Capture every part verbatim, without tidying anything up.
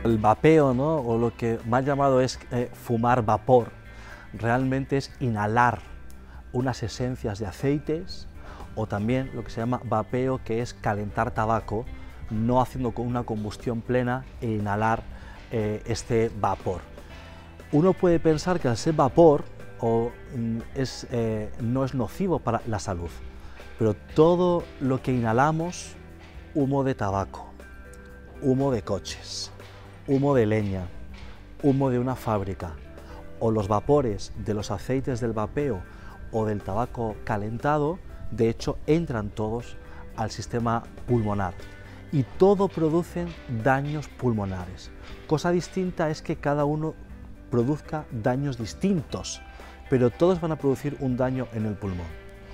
El vapeo, ¿no? O lo que más llamado es eh, fumar vapor, realmente es inhalar unas esencias de aceites, o también lo que se llama vapeo, que es calentar tabaco, no haciendo una combustión plena e inhalar eh, este vapor. Uno puede pensar que al ser vapor o, es, eh, no es nocivo para la salud, pero todo lo que inhalamos, humo de tabaco, humo de coches, humo de leña, humo de una fábrica, o los vapores de los aceites del vapeo o del tabaco calentado, de hecho entran todos al sistema pulmonar y todo producen daños pulmonares. Cosa distinta es que cada uno produzca daños distintos, pero todos van a producir un daño en el pulmón.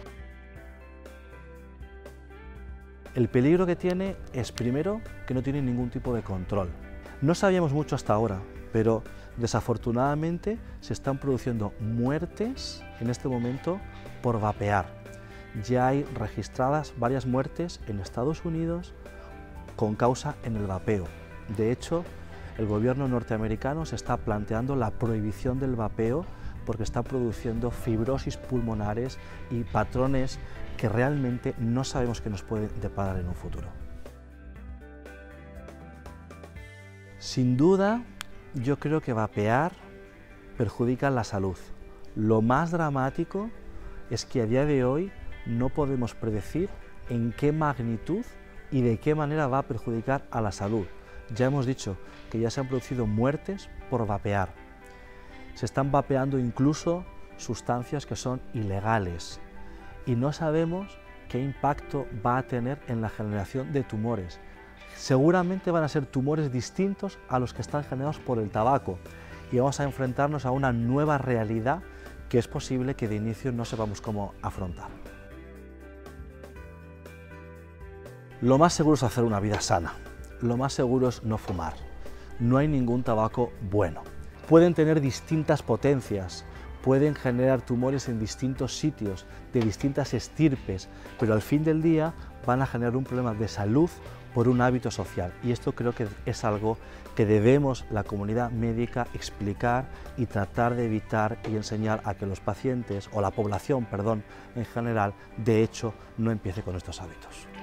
El peligro que tiene es, primero, que no tiene ningún tipo de control. No sabíamos mucho hasta ahora, pero desafortunadamente se están produciendo muertes en este momento por vapear. Ya hay registradas varias muertes en Estados Unidos con causa en el vapeo. De hecho, el gobierno norteamericano se está planteando la prohibición del vapeo porque está produciendo fibrosis pulmonares y patrones que realmente no sabemos qué nos pueden deparar en un futuro. Sin duda, yo creo que vapear perjudica la salud. Lo más dramático es que a día de hoy no podemos predecir en qué magnitud y de qué manera va a perjudicar a la salud. Ya hemos dicho que ya se han producido muertes por vapear. Se están vapeando incluso sustancias que son ilegales y no sabemos qué impacto va a tener en la generación de tumores. Seguramente van a ser tumores distintos a los que están generados por el tabaco y vamos a enfrentarnos a una nueva realidad que es posible que de inicio no sepamos cómo afrontar. Lo más seguro es hacer una vida sana, lo más seguro es no fumar. No hay ningún tabaco bueno. Pueden tener distintas potencias, pueden generar tumores en distintos sitios, de distintas estirpes, pero al fin del día van a generar un problema de salud por un hábito social. Y esto creo que es algo que debemos la comunidad médica explicar y tratar de evitar y enseñar a que los pacientes, o la población, perdón, en general, de hecho, no empiece con estos hábitos.